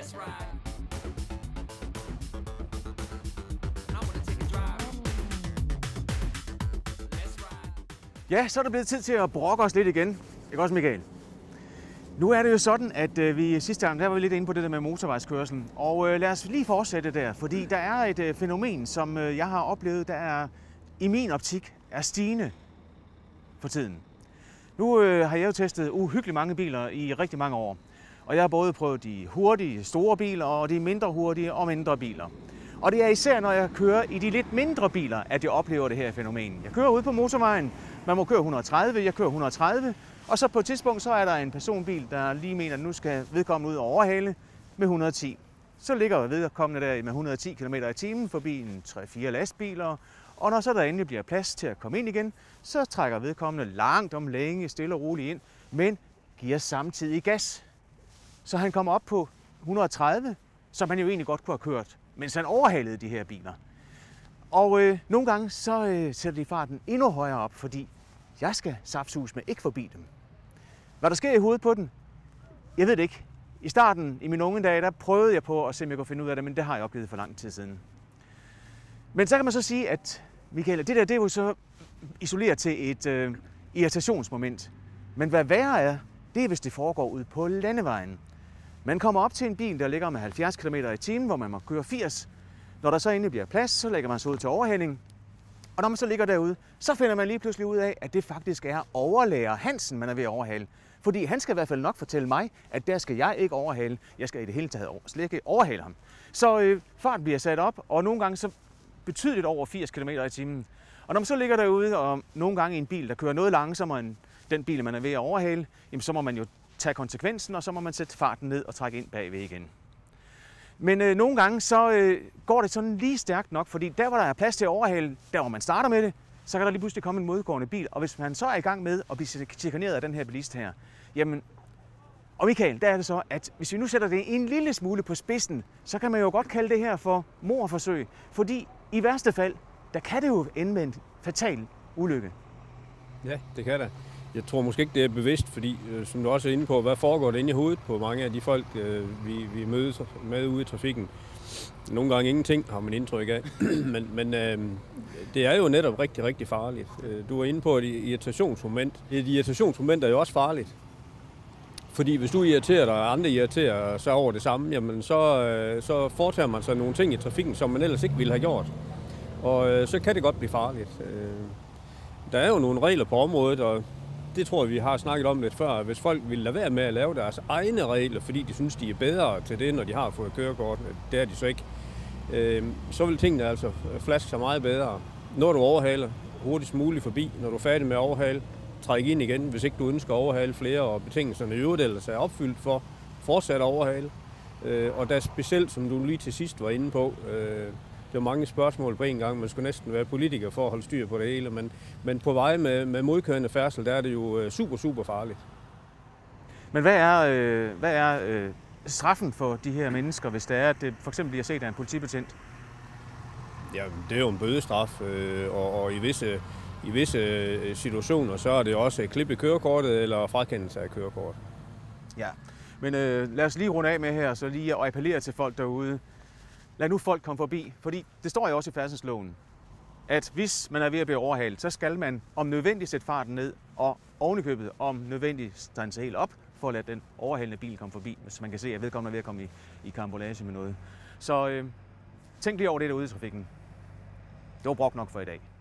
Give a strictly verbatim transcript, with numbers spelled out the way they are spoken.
Let's ride. I wanna take a drive. Let's ride. Ja, så er det blevet tid til at brokke os lidt igen. Ikke også, Michael? Nu er det jo sådan, at øh, vi sidste gang, der var vi lidt inde på det der med motorvejskørselen. Og øh, lad os lige fortsætte der, fordi der er et øh, fænomen, som øh, jeg har oplevet, der er i min optik er stigende for tiden. Nu øh, har jeg jo testet uhyggeligt mange biler i rigtig mange år. Og jeg har både prøvet de hurtige, store biler og de mindre hurtige og mindre biler. Og det er især, når jeg kører i de lidt mindre biler, at jeg oplever det her fænomen. Jeg kører ude på motorvejen, man må køre et hundrede og tredive, jeg kører et hundrede og tredive, og så på et tidspunkt så er der en personbil, der lige mener, at nu skal vedkommende ud og overhale med et hundrede og ti. Så ligger vedkommende der med et hundrede og ti kilometer i timen forbi en tre fire lastbiler, og når så der endelig bliver plads til at komme ind igen, så trækker vedkommende langt om længe, stille og roligt ind, men giver samtidig gas. Så han kommer op på et hundrede og tredive, som han jo egentlig godt kunne have kørt, mens han overhalede de her biler. Og øh, nogle gange så øh, sætter de farten endnu højere op, fordi jeg skal saftsus med ikke forbi dem. Hvad der sker i hovedet på den? Jeg ved det ikke. I starten, i mine unge dage, der prøvede jeg på at se, om jeg kunne finde ud af det, men det har jeg opgivet for lang tid siden. Men så kan man så sige, at Michael, det der det er jo så isoleret til et øh, irritationsmoment. Men hvad værre er, det er, hvis det foregår ude på landevejen. Man kommer op til en bil, der ligger med halvfjerds kilometer i timen, hvor man må køre firs. Når der så endelig bliver plads, så lægger man sig ud til overhaling. Og når man så ligger derude, så finder man lige pludselig ud af, at det faktisk er overlærer Hansen, man er ved at overhale. Fordi han skal i hvert fald nok fortælle mig, at der skal jeg ikke overhale. Jeg skal i det hele taget slet ikke overhale ham. Så øh, farten bliver sat op, og nogle gange så betydeligt over firs kilometer i timen. Og når man så ligger derude, og nogle gange i en bil, der kører noget langsommere end den bil, man er ved at overhale, jamen, så må man jo tage konsekvensen, og så må man sætte farten ned og trække ind bagved igen. Men øh, nogle gange så øh, går det sådan lige stærkt nok, fordi der hvor der er plads til at overhale, der hvor man starter med det, så kan der lige pludselig komme en modgående bil. Og hvis man så er i gang med at blive chikaneret af den her bilist her, jamen, og Michael, der er det så, at hvis vi nu sætter det en lille smule på spidsen, så kan man jo godt kalde det her for mordforsøg. Fordi i værste fald, der kan det jo ende med en fatal ulykke. Ja, det kan det. Jeg tror måske ikke, det er bevidst, fordi øh, som du også er inde på, hvad foregår det inde i hovedet på mange af de folk, øh, vi, vi møder med ude i trafikken. Nogle gange ingenting har man indtryk af, men, men øh, det er jo netop rigtig, rigtig farligt. Du er inde på et irritationsmoment. Et irritationsmoment er jo også farligt. Fordi hvis du irriterer dig, og andre irriterer sig over det samme, jamen så, øh, så foretager man sig nogle ting i trafikken, som man ellers ikke ville have gjort. Og øh, så kan det godt blive farligt. Øh, der er jo nogle regler på området, og det tror jeg, vi har snakket om lidt før. Hvis folk vil lade være med at lave deres egne regler, fordi de synes, de er bedre til det, når de har fået kørekort, det er de så ikke, øh, så vil tingene altså flaske sig meget bedre. Når du overhaler hurtigst muligt forbi, når du er færdig med at overhale, træk ind igen, hvis ikke du ønsker at overhale flere, og betingelserne i øvrigt ellers er opfyldt for fortsat at overhale. Øh, og der specielt, som du lige til sidst var inde på, øh, det var mange spørgsmål på en gang. Man skulle næsten være politiker for at holde styr på det hele. Men, men på vej med, med modkørende færdsel, der er det jo super, super farligt. Men hvad er, øh, hvad er øh, straffen for de her mennesker, hvis det er, at det for eksempel bliver set af en politibetjent? Ja, det er jo en bødestraf, øh, og, og i visse, i visse situationer, så er det også et klip i kørekortet eller frakendelse af kørekort. Ja, men øh, lad os lige runde af med her, så lige at appellere til folk derude. Lad nu folk komme forbi, fordi det står jo også i færdselsloven, at hvis man er ved at blive overhalet, så skal man om nødvendigt sætte farten ned, og ovenikøbet om nødvendigt standse helt op, for at lade den overhalende bil komme forbi, hvis man kan se, at vedkommende er ved at komme i, i karambolage med noget. Så øh, tænk lige over det derude i trafikken. Det var brok nok for i dag.